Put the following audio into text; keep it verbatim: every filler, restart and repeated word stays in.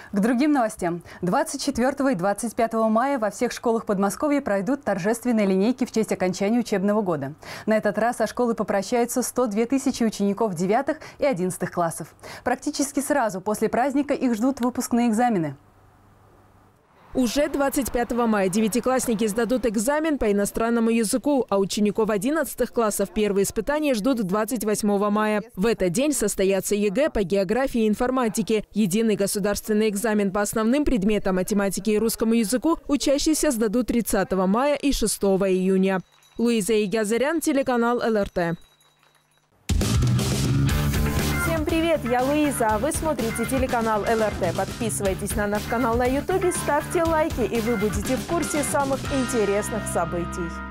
К другим новостям. двадцать четвёртого и двадцать пятого мая во всех школах Подмосковья пройдут торжественные линейки в честь окончания учебного года. На этот раз со школы попрощаются сто две тысячи учеников девятых и одиннадцатых классов. Практически сразу после праздника их ждут выпускные экзамены. Уже двадцать пятого мая девятиклассники сдадут экзамен по иностранному языку, а учеников одиннадцатых классов первые испытания ждут двадцать восьмого мая. В этот день состоятся ЕГЭ по географии и информатике. Единый государственный экзамен по основным предметам математики и русскому языку учащиеся сдадут тридцатого мая и шестого июня. Луиза Игазарян, телеканал эл эр тэ. Всем привет, я Луиза, а вы смотрите телеканал эл эр тэ. Подписывайтесь на наш канал на ютубе, ставьте лайки, и вы будете в курсе самых интересных событий.